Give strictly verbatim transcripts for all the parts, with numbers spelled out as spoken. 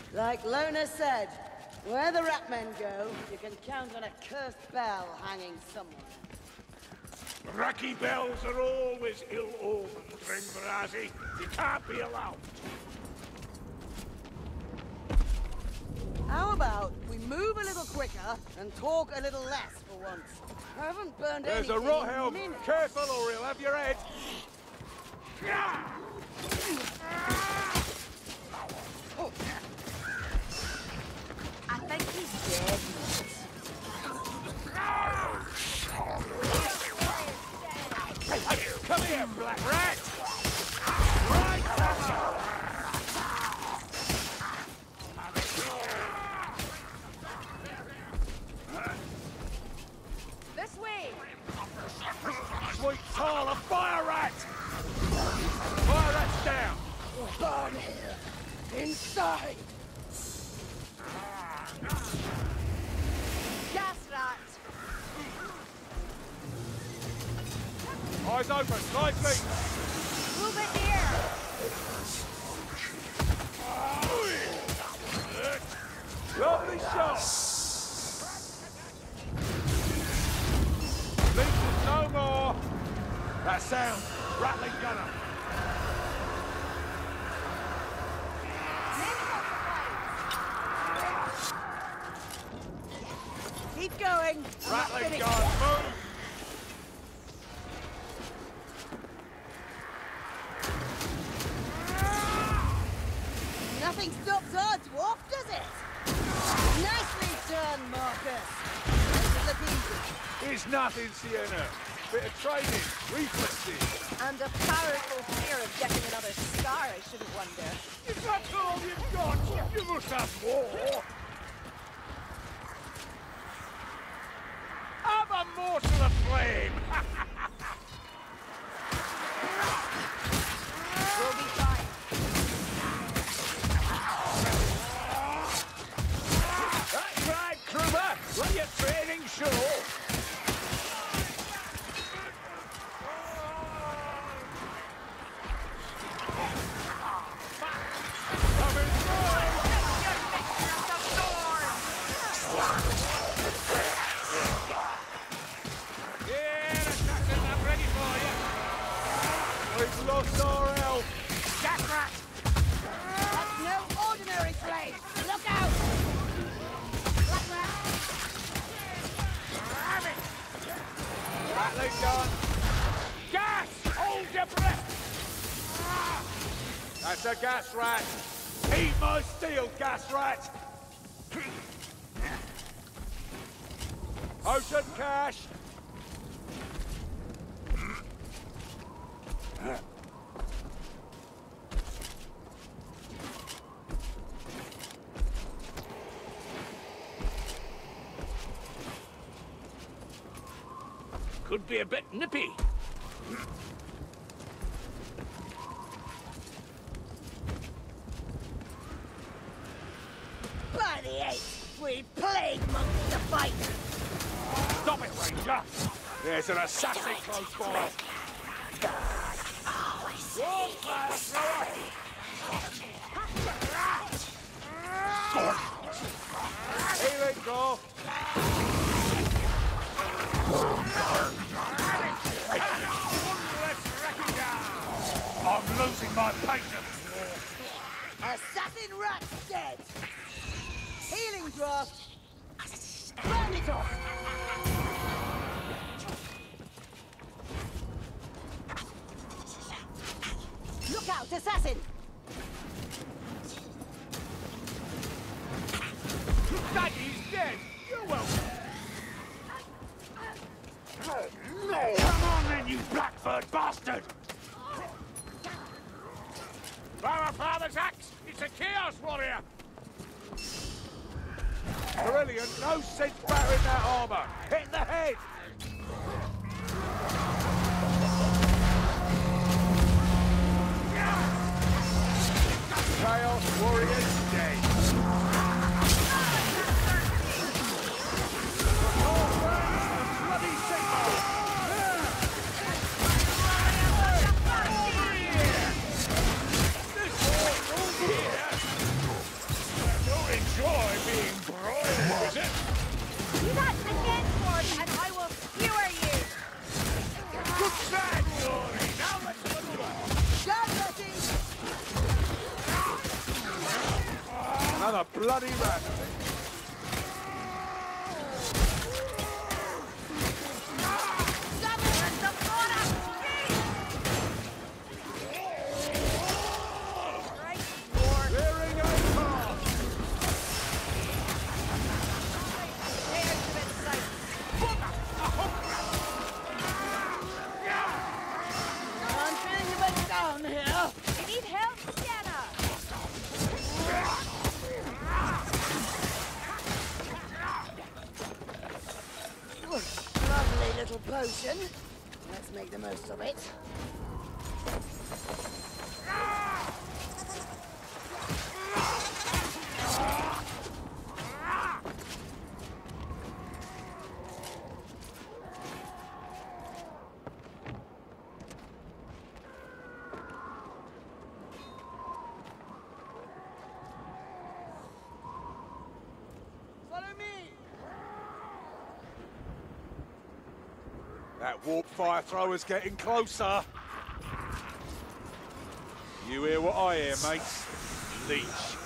Like Lona said, where the rat men go, you can count on a cursed bell hanging somewhere. Racky bells are always ill-omened, Dringbrazi. You can't be allowed. How about we move a little quicker and talk a little less for once? I haven't burned There's anything a rothelm. in minutes. Careful or he'll have your head. I think he's dead. Hey, hey, come here, black rat! Right, come This way! Sweet tall, a fire rat! Fire rat's down! Burn here! Inside! Gas rat! Eyes open, nicely! Move it here! Lovely shot! Leeches no more! That sound, rattling gunner. Keep going! I'm not Rattling finished gun, yet. move! Nothing stops our dwarf, does it? Nicely done, Marcus! Makes it look easy. It's nothing, Sienna. Bit of training, reflexes. And a powerful fear of getting another scar, I shouldn't wonder. Is that all you've got? You must have more. Have a morsel of flame! We'll be fine. That's right, Kruber! Let your training show! Coming through! Yeah, that's nothing. I'm ready for you. We've lost our elf. Gas rat! That's no ordinary flame! Look out! Black rat! Have it! Rattling gun. Gas! Hold your breath! That's a gas rat. Eat my steel, gas rat! Ocean cash! Could be a bit nippy. By the eight, we plague monkey to fight! Stop it, Ranger! There's an assassin close by. Wall fire thrower! Here we go! I'm losing my patience! Assassin rat dead! Healing draft! Burn it off! Look out, assassin! Daddy's dead! You're welcome! Come on then, you Blackford bastard! Our father's axe! It's a Chaos Warrior! Brilliant! No sense battering that armor! Hit the head! Chaos Warrior's dead! Bloody signal! This war's all here! I'm a bloody rat. Lovely little potion. Let's make the most of it. That warp fire thrower's getting closer. You hear what I hear, mate? Leech.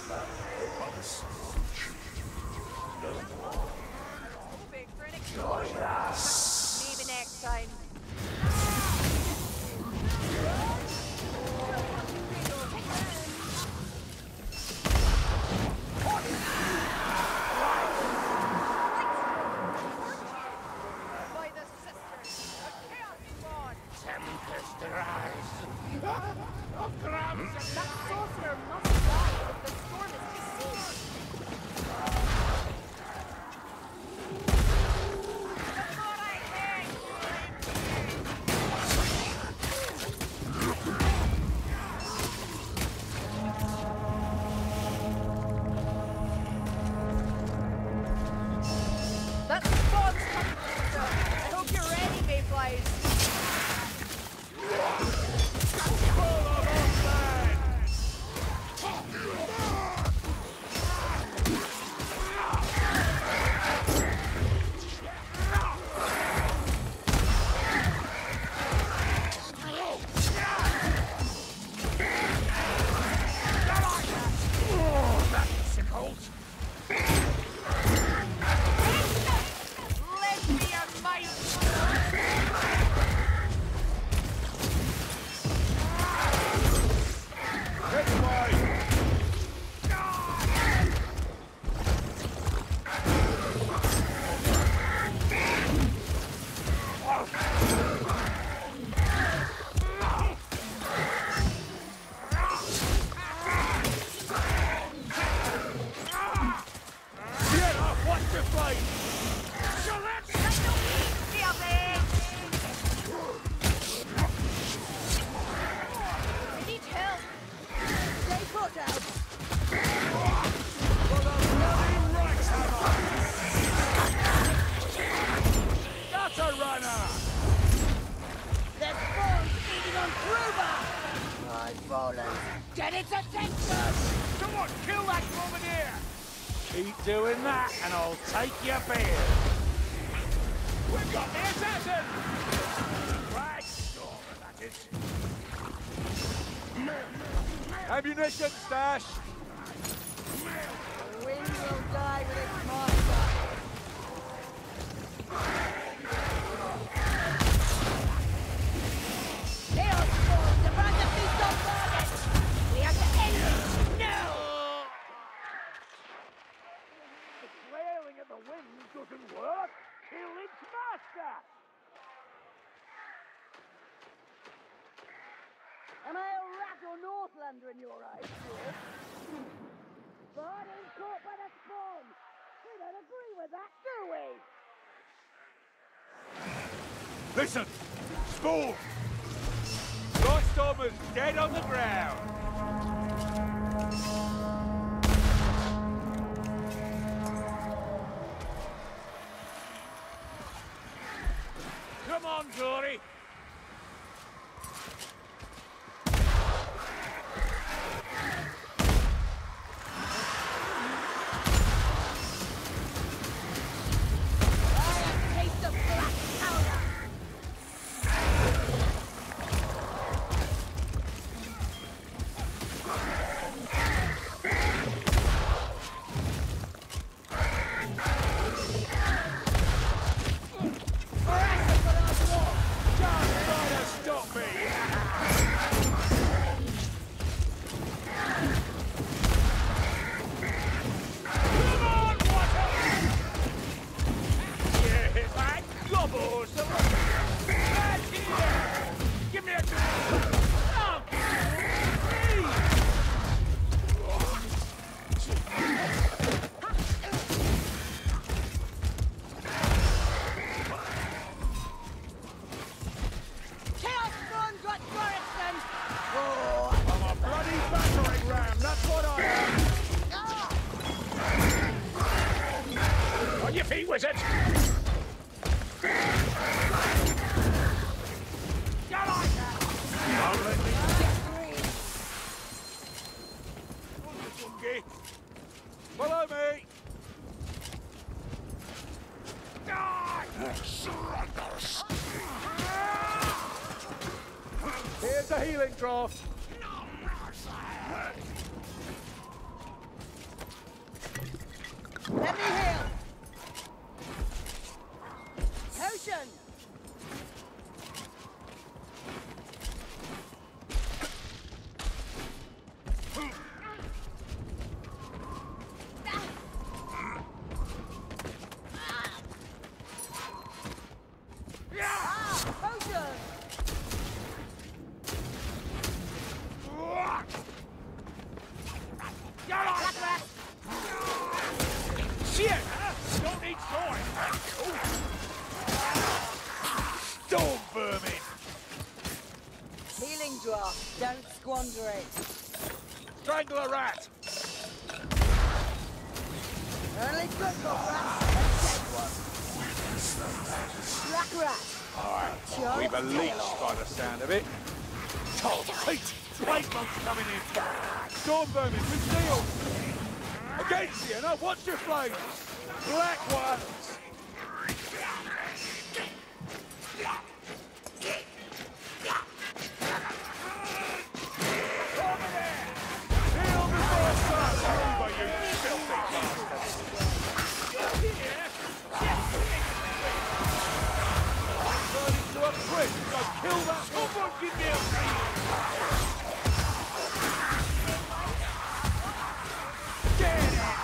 Join us. Maybe next time. That sorcerer must die if the storm is deceased. That spawn's coming closer. I hope you're ready, Mayflies. Get its attention! Someone kill that bombardier! Keep doing that and I'll take your beard. We've got the assassin! Right, sure, that is. Ammunition stash! The wind will die with its master. Chaos Spawn, divide the feast on target! We have to end it now! The flailing of the wind doesn't work! Kill its master! Am I a rat or Northlander in your eyes, Stuart? Barney's caught by the spawn! We don't agree with that, do we? Listen! Spawn! Lightstormer's dead on the ground! Come on, Glory! monkey! Follow me! Die! Here's a healing draft. Let me heal. Potion. Ah, potion. Shit! Huh? Don't need sword! Storm vermin! Healing draft. Don't squander it. Strangle a rat! Only good for rats and dead ones. Black rat. Alright, we've a leech by the sound of it. Cold feet! Plague monks coming in! Storm vermin with steel! Against you, now watch your flames! Black ones! Over there! Heal before starts over, you filthy bastards! Turn into a prick, so kill that someone give me a Get in there!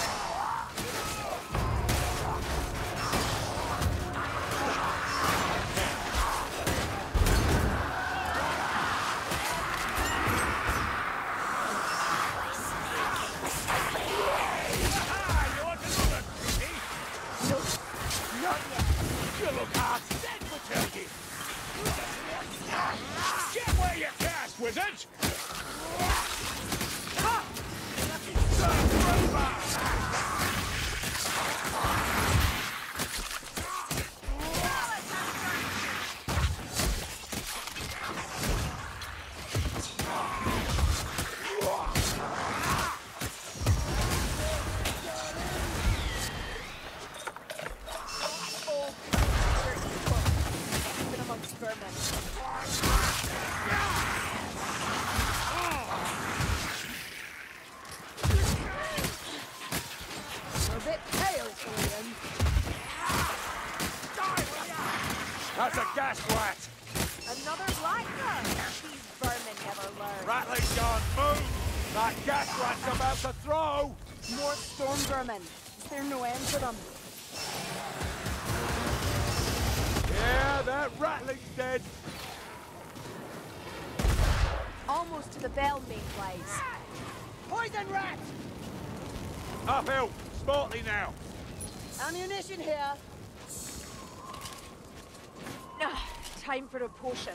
You look hard dead for turkey! Get where you cast, wizard! Ha! That's a gas rat! Another black one. These vermin never learn. Rattling John, move! That gas rat's about to throw! More storm vermin. Is there no end to them? Yeah, that rattling's dead. Almost to the bell main place. Poison rat! Uphill, smartly now. Ammunition here. Ah, time for a potion.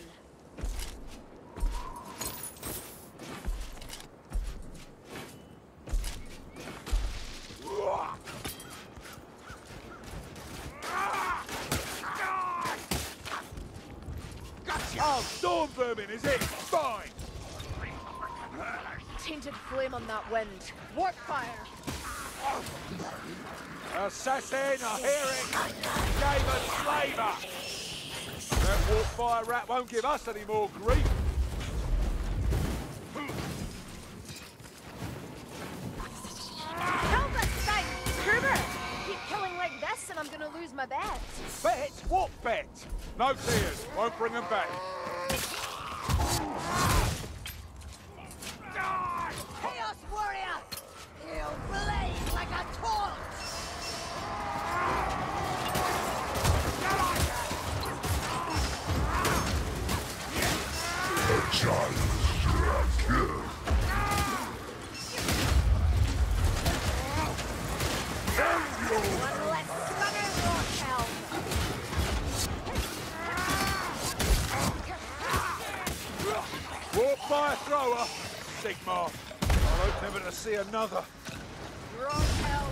Gotcha! Oh, storm vermin, is it? Fine! Tainted flame on that wind. Warp fire. Assassin, I hear it! Gave us flavour! That warp fire rat won't give us any more grief! Help us, Stein! Kruber! Keep killing like this and I'm gonna lose my bet. Bet? What bet? No tears, won't bring them back. Chaos warrior! He'll blaze like a torch! One less stunner Rockhelm. Warp fire thrower! Sigmar. I hope never to see another. Rockhelm.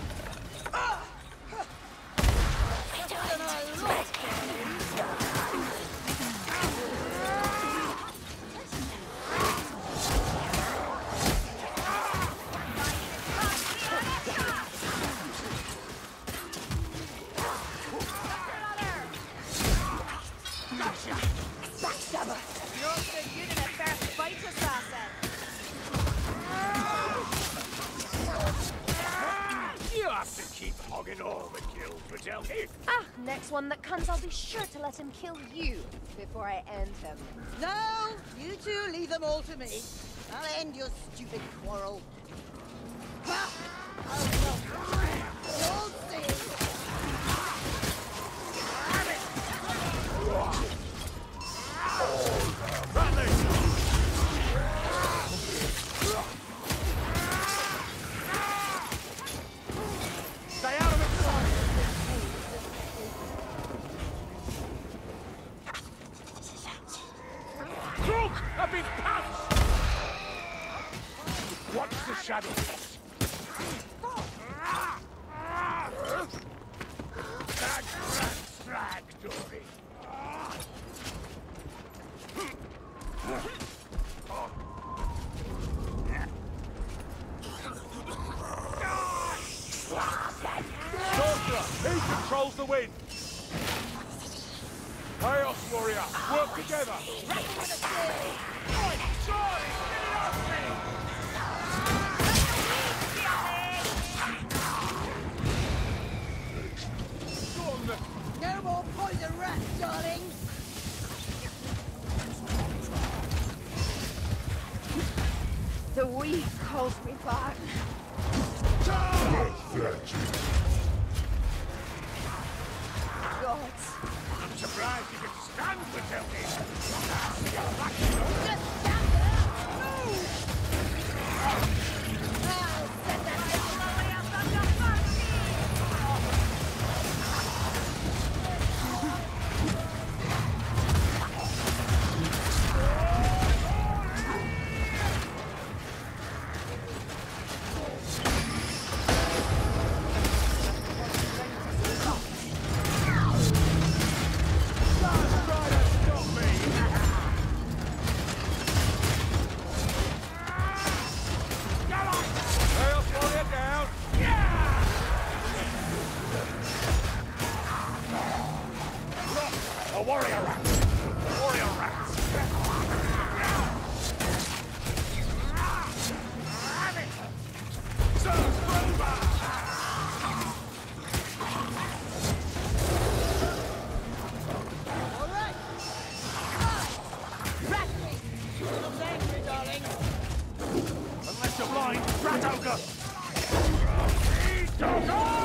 logging all the kills, Matilda. Ah, next one that comes, I'll be sure to let him kill you before I end him. No, you two leave them all to me. I'll end your stupid quarrel. Ha! Oh, well, you'll see. Stay out of it, son! Crook! I've been punched! Watch the shadows. Drag, drag, drag, Dory. Sorcerer, he controls the wind. Chaos Warrior, work together. Oi, Charlie, get it off me! No more poison rats, darling! The weed calls me back. God. I'm surprised you can stand Matilda. Just stand there! Move! I'll set that little lolly up on your funky! A warrior rat! A warrior rat! All right! Right! Rat me! You're not angry, darling! Unless you're blind, rat ogre! Eat ogre!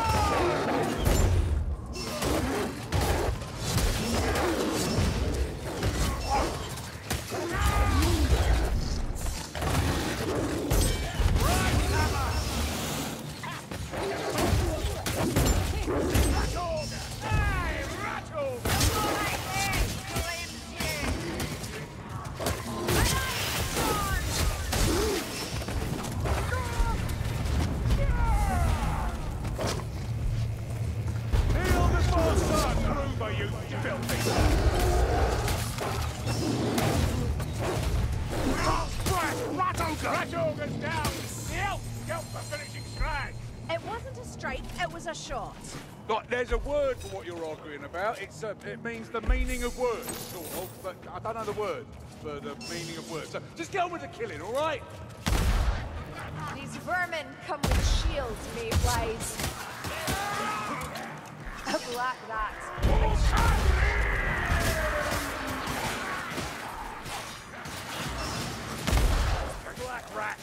It wasn't a strike, it was a shot. Like, there's a word for what you're arguing about. It's uh, it means the meaning of words, sort of, but I don't know the word for the meaning of words. So just get on with the killing, all right? These vermin come with shields made wise. A black rat. Black rat!